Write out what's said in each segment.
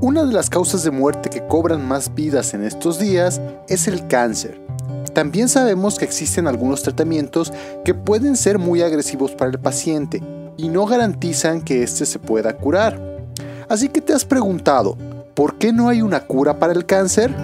Una de las causas de muerte que cobran más vidas en estos días es el cáncer. También sabemos que existen algunos tratamientos que pueden ser muy agresivos para el paciente y no garantizan que éste se pueda curar. Así que te has preguntado, ¿por qué no hay una cura para el cáncer?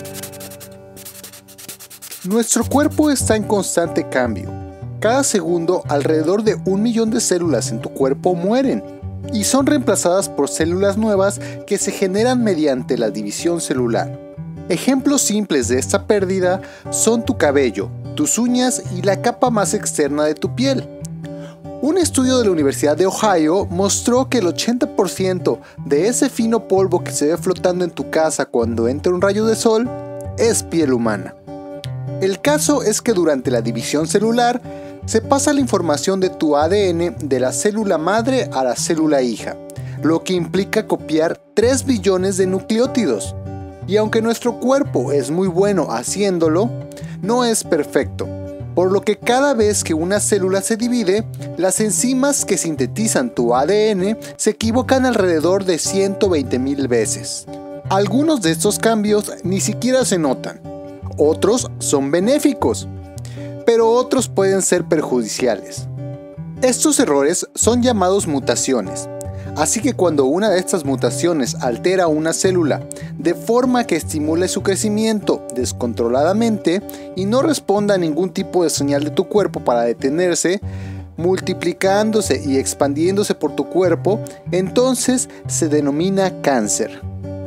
Nuestro cuerpo está en constante cambio. Cada segundo, alrededor de 1 millón de células en tu cuerpo mueren y son reemplazadas por células nuevas que se generan mediante la división celular. Ejemplos simples de esta pérdida son tu cabello, tus uñas y la capa más externa de tu piel. Un estudio de la Universidad de Ohio mostró que el 80% de ese fino polvo que se ve flotando en tu casa cuando entra un rayo de sol es piel humana. El caso es que durante la división celular se pasa la información de tu ADN de la célula madre a la célula hija, lo que implica copiar 3 billones de nucleótidos. Y aunque nuestro cuerpo es muy bueno haciéndolo, no es perfecto, por lo que cada vez que una célula se divide, las enzimas que sintetizan tu ADN se equivocan alrededor de 120,000 veces. Algunos de estos cambios ni siquiera se notan, otros son benéficos, pero otros pueden ser perjudiciales. Estos errores son llamados mutaciones. Así que cuando una de estas mutaciones altera una célula de forma que estimule su crecimiento descontroladamente y no responda a ningún tipo de señal de tu cuerpo para detenerse, multiplicándose y expandiéndose por tu cuerpo, entonces se denomina cáncer.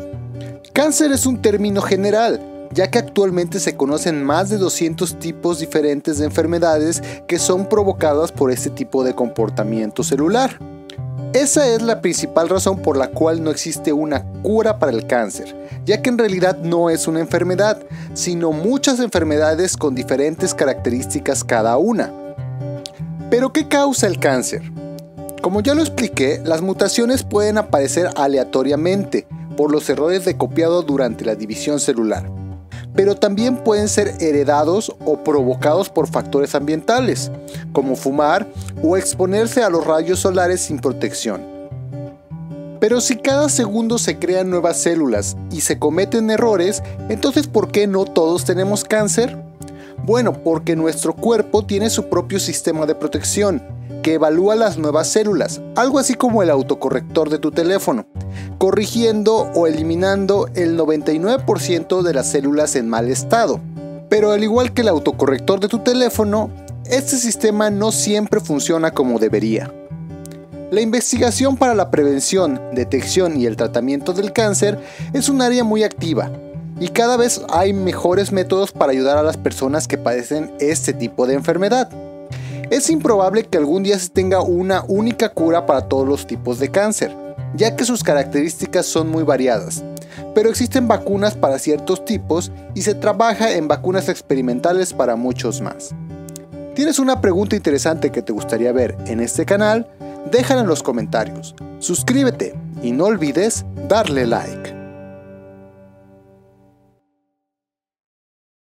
Cáncer es un término general, ya que actualmente se conocen más de 200 tipos diferentes de enfermedades que son provocadas por este tipo de comportamiento celular. Esa es la principal razón por la cual no existe una cura para el cáncer, ya que en realidad no es una enfermedad, sino muchas enfermedades con diferentes características cada una. ¿Pero qué causa el cáncer? Como ya lo expliqué, las mutaciones pueden aparecer aleatoriamente por los errores de copiado durante la división celular, pero también pueden ser heredados o provocados por factores ambientales, como fumar o exponerse a los rayos solares sin protección. Pero si cada segundo se crean nuevas células y se cometen errores, entonces ¿por qué no todos tenemos cáncer? Bueno, porque nuestro cuerpo tiene su propio sistema de protección, que evalúa las nuevas células, algo así como el autocorrector de tu teléfono, corrigiendo o eliminando el 99% de las células en mal estado. Pero al igual que el autocorrector de tu teléfono, este sistema no siempre funciona como debería. La investigación para la prevención, detección y el tratamiento del cáncer es un área muy activa, y cada vez hay mejores métodos para ayudar a las personas que padecen este tipo de enfermedad. Es improbable que algún día se tenga una única cura para todos los tipos de cáncer, ya que sus características son muy variadas, pero existen vacunas para ciertos tipos y se trabaja en vacunas experimentales para muchos más. ¿Tienes una pregunta interesante que te gustaría ver en este canal? Déjala en los comentarios, suscríbete y no olvides darle like.